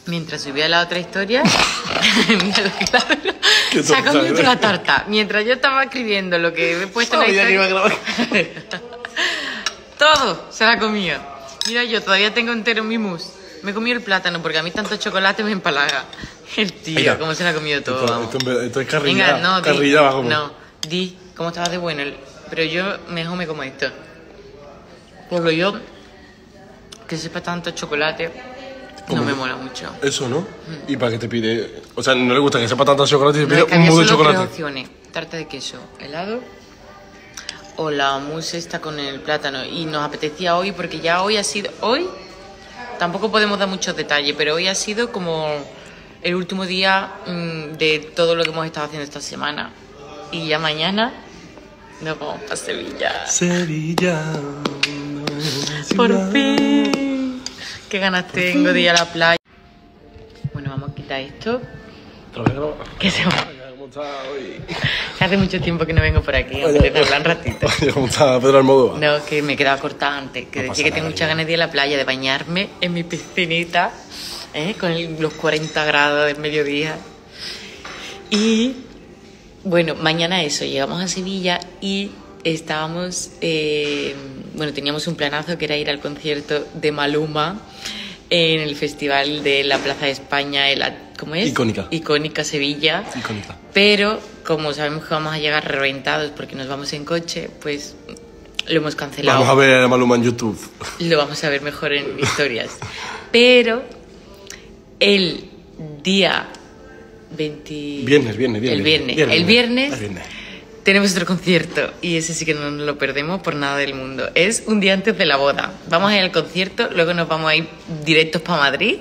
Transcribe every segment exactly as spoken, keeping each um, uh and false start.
mientras subía la otra historia, mira lo que claro, se ha comido toda la tarta. Mientras yo estaba escribiendo lo que he puesto en la historia, todo se la ha comido. Mira, yo todavía tengo entero mi mousse. Me he comido el plátano porque a mí tanto chocolate me empalaga. El tío, Venga, cómo se la ha comido todo. Esto, esto, esto es carrilla. Venga, no, carrilla di, bajo. No, di, cómo estaba de bueno. Pero yo mejor me como esto. Porque yo, que sepa tanto chocolate, no me mola mucho. Eso, ¿no? Mm. ¿Y para qué te pide? O sea, no le gusta que sepa tanto chocolate y te no, pide un mudo de chocolate. Tres opciones: tarta de queso, helado o la mousse esta con el plátano. Y nos apetecía hoy porque ya hoy ha sido... Hoy tampoco podemos dar muchos detalles, pero hoy ha sido como el último día mmm, de todo lo que hemos estado haciendo esta semana. Y ya mañana nos vamos para Sevilla. Sevilla. Por fin. Qué ganas Por tengo fin. de ir a la playa. Bueno, vamos a quitar esto. Que se va. Que hace mucho tiempo que no vengo por aquí, aunque te hablan un ratito. ¿Cómo está Pedro Almodóvar? No, que me he quedado cortada antes. Que no decía que tengo muchas ganas de ir a la playa, de bañarme en mi piscinita, ¿eh? Con el, los cuarenta grados del mediodía. Y bueno, mañana eso, llegamos a Sevilla y estábamos, eh, bueno, teníamos un planazo que era ir al concierto de Maluma en el festival de la Plaza de España, el, ¿cómo es? Icónica. Icónica Sevilla. Icónica. Pero como sabemos que vamos a llegar reventados porque nos vamos en coche, pues lo hemos cancelado. Vamos a ver a Maluma en YouTube. Lo vamos a ver mejor en historias. Pero el día veinte... Viernes, viernes, viernes. El viernes. viernes el viernes, el viernes tenemos otro concierto y ese sí que no nos lo perdemos por nada del mundo. Es un día antes de la boda. Vamos a ir al concierto, luego nos vamos a ir directos para Madrid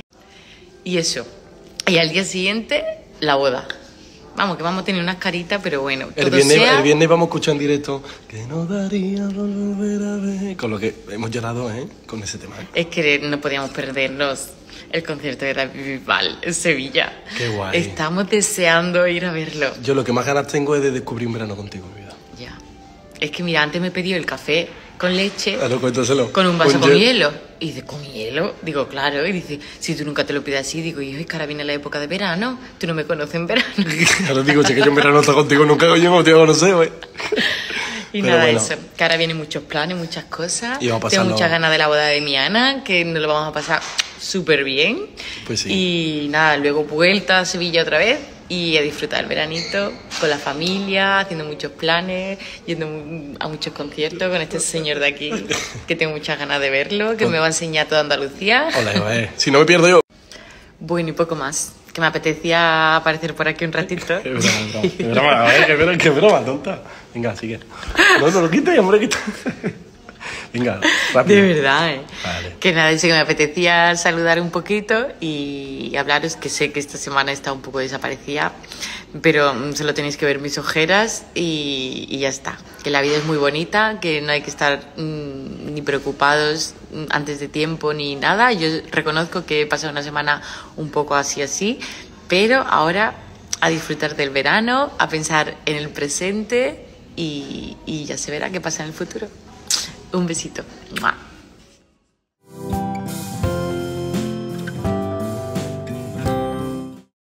y eso. Y al día siguiente, la boda. Vamos, que vamos a tener unas caritas, pero bueno. El viernes, sea... el viernes vamos a escuchar en directo que no daría volver a ver. Con lo que hemos llorado, ¿eh? Con ese tema. Es que no podíamos perdernos el concierto de David Bisbal en Sevilla. Qué guay. Estamos deseando ir a verlo. Yo lo que más ganas tengo es de descubrir un verano contigo, mi vida. Ya. Es que mira, antes me he pedido el café con leche, claro, cuéntaselo. Con un vaso con, con hielo. hielo. Y dice, ¿con hielo? Digo, claro. Y dice, si tú nunca te lo pides así. Digo, y hoy que ahora viene la época de verano, tú no me conoces en verano. Ahora digo, che, que yo en verano estoy contigo, nunca yo no te voy a conocer, güey. Y Pero nada, bueno. eso. Que ahora vienen muchos planes, muchas cosas. Y vamos a Tengo pasarlo... muchas ganas de la boda de mi Ana, que nos lo vamos a pasar súper bien. Pues sí. Y nada, luego vuelta a Sevilla otra vez. Y a disfrutar el veranito con la familia, haciendo muchos planes, yendo a muchos conciertos con este señor de aquí, que tengo muchas ganas de verlo, que con... me va a enseñar toda Andalucía. Hola, eh. Si no me pierdo yo. Bueno, y poco más. Que me apetecía aparecer por aquí un ratito. Qué broma, qué broma, qué broma, qué broma, tonta. Venga, sigue. No, no lo quites, hombre, quita. Venga, rápido. De verdad, ¿eh? Vale. Que nada, dice que me apetecía saludar un poquito y hablaros, que sé que esta semana está un poco desaparecida, pero solo tenéis que ver mis ojeras y, y ya está. Que la vida es muy bonita, que no hay que estar mmm, ni preocupados antes de tiempo ni nada. Yo reconozco que he pasado una semana un poco así así, pero ahora a disfrutar del verano, a pensar en el presente y, y ya se verá qué pasa en el futuro. Un besito. ¡Mua!